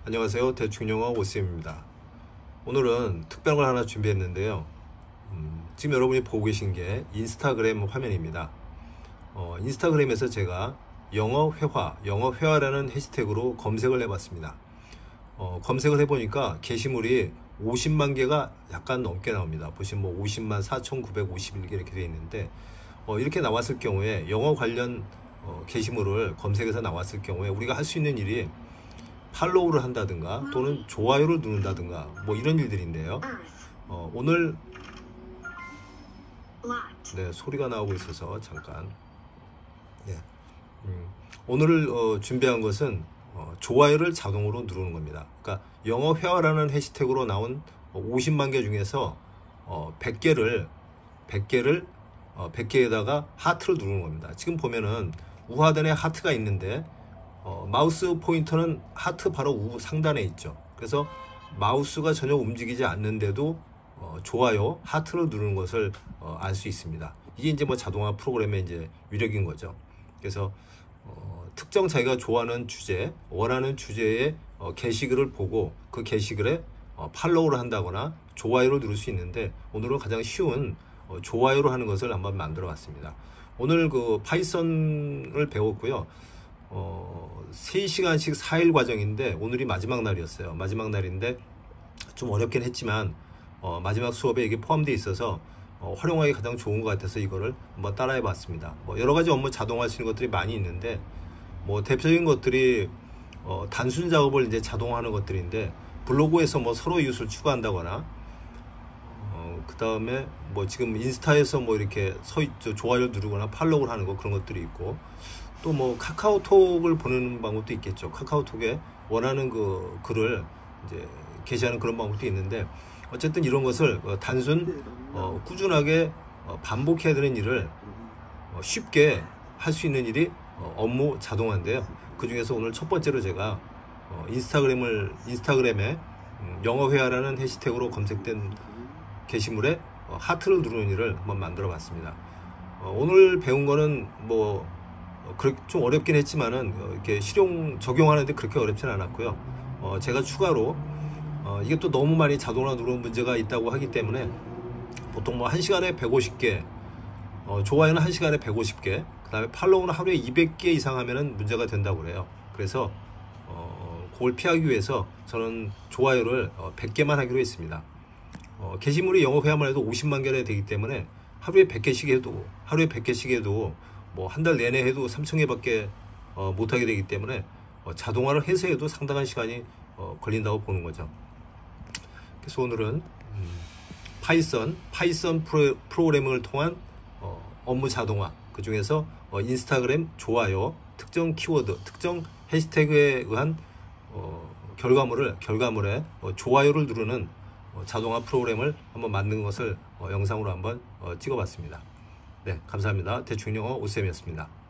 안녕하세요. 대충영어 오쌤입니다. 오늘은 특별한 걸 하나 준비했는데요. 지금 여러분이 보고 계신 게 인스타그램 화면입니다. 인스타그램에서 제가 영어 회화라는 해시태그로 검색을 해봤습니다. 검색을 해보니까 게시물이 50만 개가 약간 넘게 나옵니다. 보시면 뭐 50만 4,951개 이렇게 되어 있는데, 이렇게 나왔을 경우에 영어 관련 게시물을 검색해서 나왔을 경우에 우리가 할 수 있는 일이 팔로우를 한다든가 또는 좋아요를 누른다든가 뭐 이런 일들인데요. 오늘 소리가 나오고 있어서 잠깐. 오늘 준비한 것은 좋아요를 자동으로 누르는 겁니다. 그러니까 영어 회화라는 해시태그로 나온 50만 개 중에서 100개에다가 하트를 누르는 겁니다. 지금 보면은 우하단에 하트가 있는데 마우스 포인터는 하트 바로 상단에 있죠. 그래서 마우스가 전혀 움직이지 않는데도 좋아요, 하트를 누르는 것을 알 수 있습니다. 이게 이제 뭐 자동화 프로그램의 이제 위력인 거죠. 그래서 특정 자기가 좋아하는 주제, 원하는 주제의 게시글을 보고 그 게시글에 팔로우를 한다거나 좋아요를 누를 수 있는데, 오늘은 가장 쉬운 좋아요로 하는 것을 한번 만들어 봤습니다. 오늘 그 파이썬을 배웠고요. 3시간씩 4일 과정인데 오늘이 마지막 날이었어요. 마지막 날인데 좀 어렵긴 했지만 마지막 수업에 이게 포함되어 있어서 활용하기 가장 좋은 것 같아서 이거를 한번 따라해 봤습니다. 뭐 여러 가지 업무 자동화할 수 있는 것들이 많이 있는데, 뭐 대표적인 것들이 단순 작업을 이제 자동화하는 것들인데, 블로그에서 뭐 서로 이웃을 추가한다거나, 그 다음에 뭐 지금 인스타에서 뭐 이렇게 좋아요 누르거나 팔로우를 하는 거, 그런 것들이 있고, 또 뭐 카카오톡을 보내는 방법도 있겠죠. 카카오톡에 원하는 그 글을 이제 게시하는 그런 방법도 있는데, 어쨌든 이런 것을 단순 꾸준하게 반복해야 되는 일을 쉽게 할 수 있는 일이 업무 자동화인데요. 그 중에서 오늘 첫 번째로 제가 인스타그램에 영어 회화라는 해시태그로 검색된 게시물에 하트를 누르는 일을 한번 만들어 봤습니다. 오늘 배운 거는 뭐 좀 어렵긴 했지만은 이렇게 적용하는데 그렇게 어렵진 않았고요. 제가 추가로 이게 또 너무 많이 자동화 누르는 문제가 있다고 하기 때문에 보통 뭐 1시간에 150개, 좋아요는 1시간에 150개, 그 다음에 팔로우는 하루에 200개 이상 하면은 문제가 된다고 그래요. 그래서 그걸 피하기 위해서 저는 좋아요를 100개만 하기로 했습니다. 게시물이 영어 회화만 해도 50만 개나 되기 때문에 하루에 100개씩 해도 뭐 한 달 내내 해도 3,000개밖에 못하게 되기 때문에 자동화를 해서 해도 상당한 시간이 걸린다고 보는 거죠. 그래서 오늘은 파이썬 프로그래밍을 통한 업무 자동화, 그 중에서 인스타그램 좋아요, 특정 키워드, 특정 해시태그에 의한 결과물에 좋아요를 누르는 자동화 프로그램을 한번 만든 것을 영상으로 한번 찍어봤습니다. 네, 감사합니다. 대충영어 오쌤이었습니다.